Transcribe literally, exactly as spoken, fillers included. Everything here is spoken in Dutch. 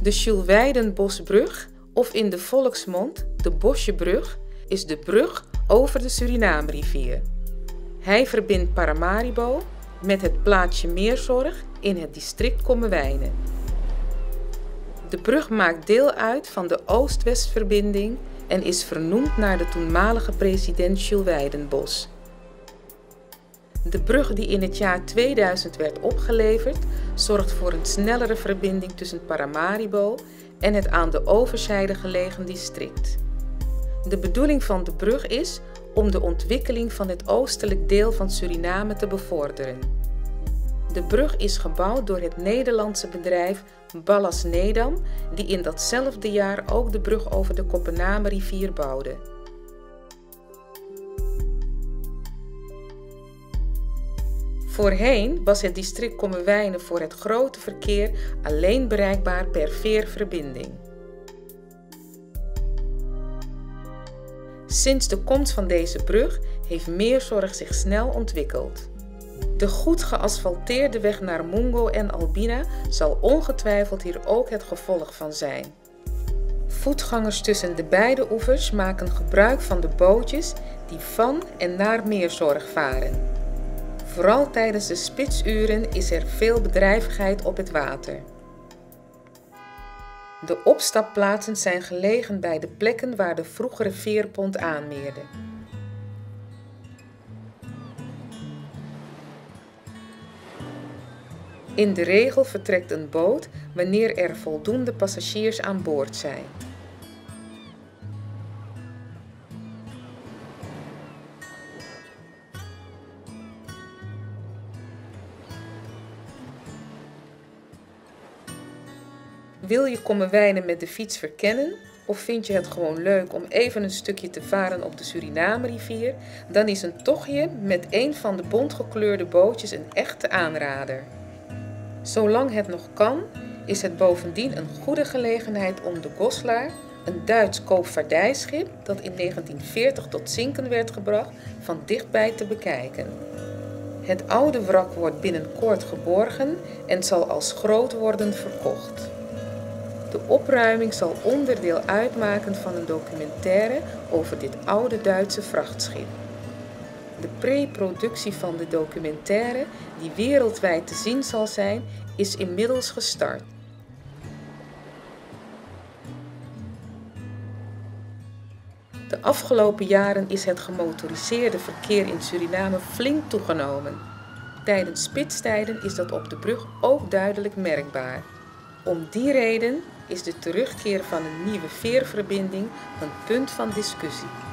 De Jules Weidenbosbrug, of in de volksmond de Bosjebrug, is de brug over de Surinamerivier. Hij verbindt Paramaribo met het plaatsje Meerzorg in het district Kommerwijnen. De brug maakt deel uit van de Oost-Westverbinding en is vernoemd naar de toenmalige president Jules Weidenbos. De brug die in het jaar tweeduizend werd opgeleverd, zorgt voor een snellere verbinding tussen Paramaribo en het aan de overzijde gelegen district. De bedoeling van de brug is om de ontwikkeling van het oostelijk deel van Suriname te bevorderen. De brug is gebouwd door het Nederlandse bedrijf Ballas Nedam, die in datzelfde jaar ook de brug over de Koppenamerivier bouwde. Voorheen was het district Kommerwijnen voor het grote verkeer alleen bereikbaar per veerverbinding. Sinds de komst van deze brug heeft Meerzorg zich snel ontwikkeld. De goed geasfalteerde weg naar Mungo en Albina zal ongetwijfeld hier ook het gevolg van zijn. Voetgangers tussen de beide oevers maken gebruik van de bootjes die van en naar Meerzorg varen. Vooral tijdens de spitsuren is er veel bedrijvigheid op het water. De opstapplaatsen zijn gelegen bij de plekken waar de vroegere veerpont aanmeerde. In de regel vertrekt een boot wanneer er voldoende passagiers aan boord zijn. Wil je Kommerwijnen met de fiets verkennen of vind je het gewoon leuk om even een stukje te varen op de Surinamerivier, dan is een tochtje met een van de bontgekleurde bootjes een echte aanrader. Zolang het nog kan, is het bovendien een goede gelegenheid om de Goslar, een Duits koopvaardijschip dat in negentien veertig tot zinken werd gebracht, van dichtbij te bekijken. Het oude wrak wordt binnenkort geborgen en zal als groot worden verkocht. De opruiming zal onderdeel uitmaken van een documentaire over dit oude Duitse vrachtschip. De pre-productie van de documentaire, die wereldwijd te zien zal zijn, is inmiddels gestart. De afgelopen jaren is het gemotoriseerde verkeer in Suriname flink toegenomen. Tijdens spitstijden is dat op de brug ook duidelijk merkbaar. Om die reden is de terugkeer van een nieuwe veerverbinding een punt van discussie.